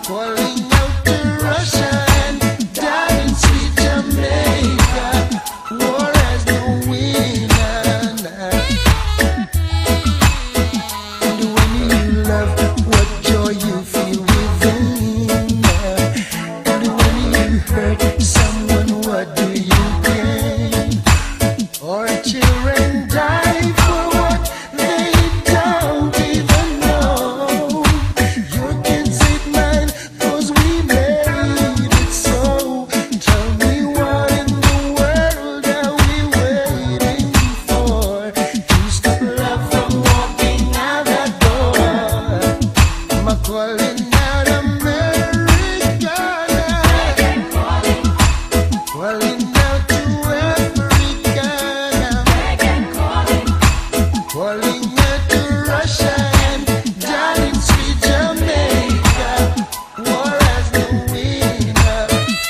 calling out to Russia and down in sweet Jamaica. War has no winner. And when you love, what joy you feel within. And when you hurt someone, what do you gain? Our children die for what they don't even know. Your kids ain't mine, 'cause we made it so. Tell me what in the world are we waiting for? To stop love from walking out that door. I'm calling out America now. Calling out to Africa now. Calling out to Russia and down in sweet Jamaica. War has no winner.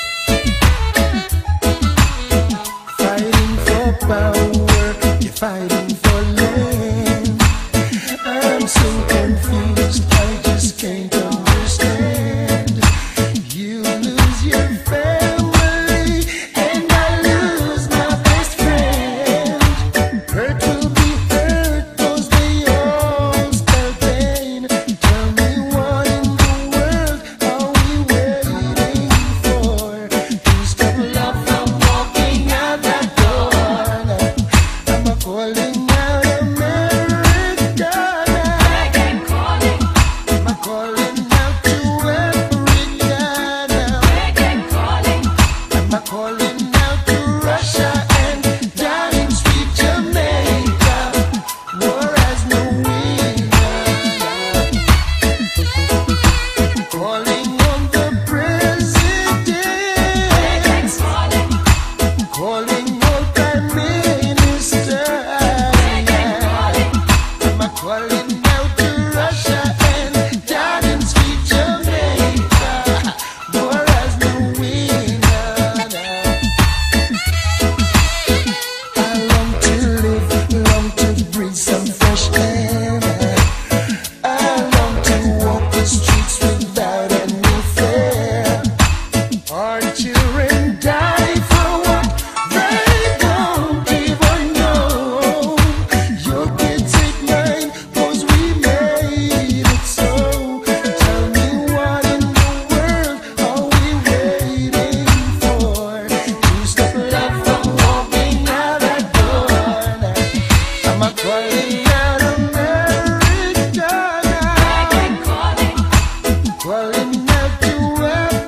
Fighting for power, you're fighting for land. I'm so confused, I just can't understand. You lose your family and I lose my best friend. Hurt will be hurt, 'cause they all spell pain. Tell me what in the world are we waiting for? To stop love from walking out that door. I'm calling out America now. I'm calling out to Africa now. I'm calling out to Russia and down in sweet Jamaica. War has no winner. Calling on the president. Calling on prime minister. I'm calling out to Russia and down in sweet Jamaica. War has no winner. I long to live, long to breathe some fresh air. I long to walk the streets without any fear. Our children die for what they don't even know. Your kids ain't mine, 'cause we made it so. Tell me what in the world are we waiting for? To stop love from walking out that door. I'm calling out America now. Calling out to